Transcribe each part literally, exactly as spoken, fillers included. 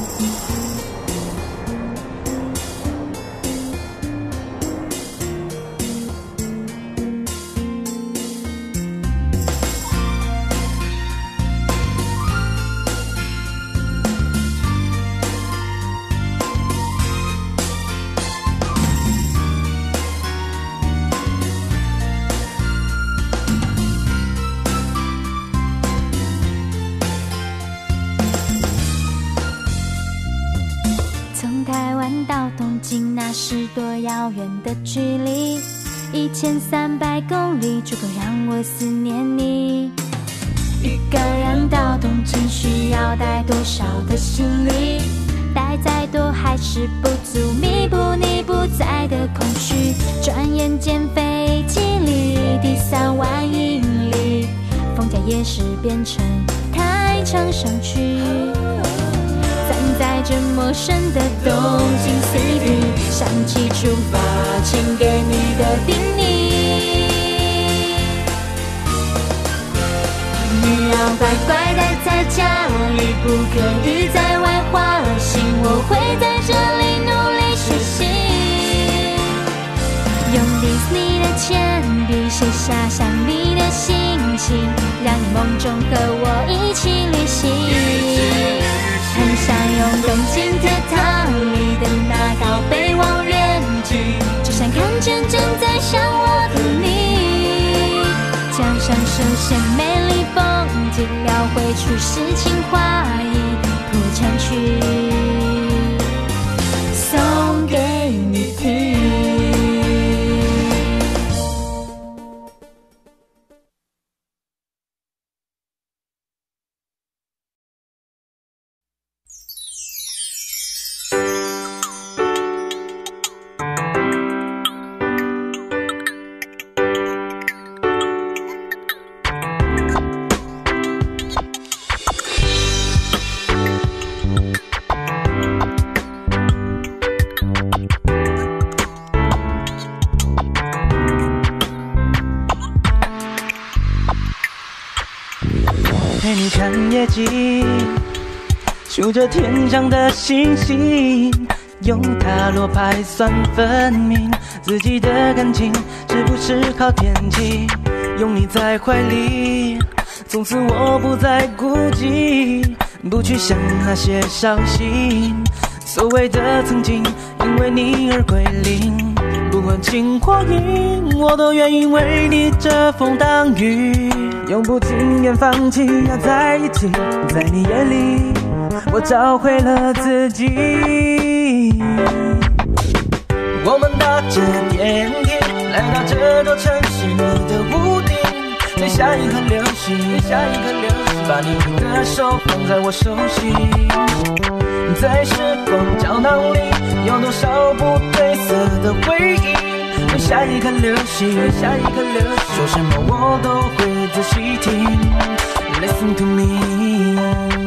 遥远的距离，一千三百公里，足够让我思念你。一个人到东京需要带多少的行李？带再多还是不足，弥补你不在的空虚。转眼间飞机里第三万英里，逢甲夜市变成太常上去。站在这陌生的东京 City， 想起出发前给你的叮咛，你要乖乖待在家里，不可以在外花心。我会在这里努力学习，用 Disney 的铅笔写下想你的心情，让你梦中和我一起旅行。很想用东京铁塔里的那高飞望远镜，就想看见正在想我的你。江上首现美丽风景，描绘出诗情画意，谱成曲送给你听。 陪你看夜景，数着天上的星星，用塔罗牌算分明自己的感情是不是靠天气。拥你在怀里，从此我不再孤寂，不去想那些伤心。所谓的曾经，因为你而归零。不管晴或阴，我都愿意为你遮风挡雨。永不轻言放弃，要在一起。在你眼里，我找回了自己。我们搭着电梯来到这座城市的屋顶，摘下一颗流星，下一颗流星，把你的手放在我手心。在时光胶囊里，有多少不褪色的回忆？下一颗流星，下一颗流星，说什么我都会仔细听。Listen to me。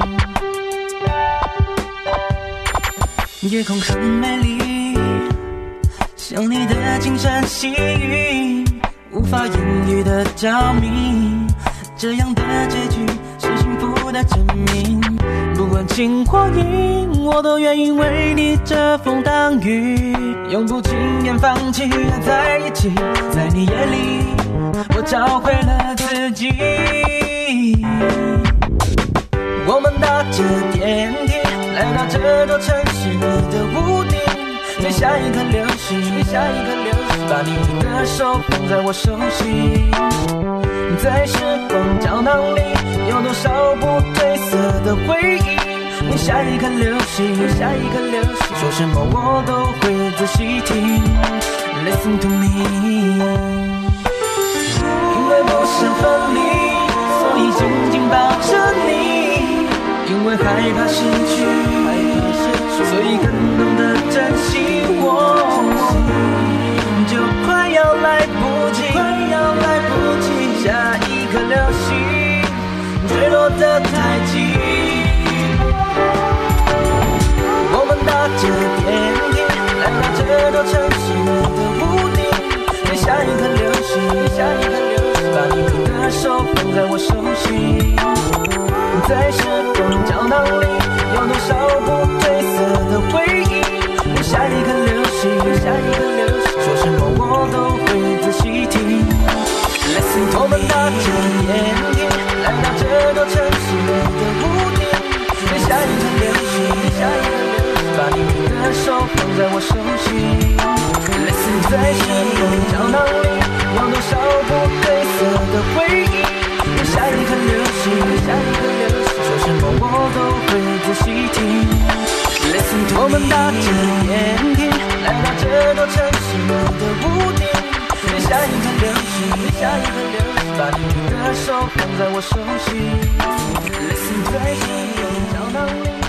夜空很美丽，像你的金山细雨，无法言喻的着迷。这样的结局是幸福的证明。不管晴或阴，我都愿意为你遮风挡雨。永不轻言放弃，要在一起。在你眼里，我找回了自己。我们搭着电梯来到这座城市的屋顶，摘下一颗流星，下一颗流星，把你的手放在我手心。在时光胶囊里，有多少不褪色的回忆？下一颗流星，下一颗流星，说什么我都会仔细听。Listen to me。因为不想分离，所以紧紧抱着你。因为害怕失去，所以更懂得珍惜我。就快要来不及，快要来不及。下一颗流星坠落得太急。我们搭着电梯来到这座城市的屋顶，摘下一颗流星，下一颗流星，把你的手放在我手心。在时光胶囊里，有多少不褪在我手心。Listen， 在时光胶囊里，忘多少不褪色的回忆。别下一颗流星，下一颗流星，说什么我都会仔细听。Listen， 我们搭着电梯来到这座城市的屋顶。别下一颗流星，别下一颗流星，把你的手放在我手心。Listen， 在时光胶囊里。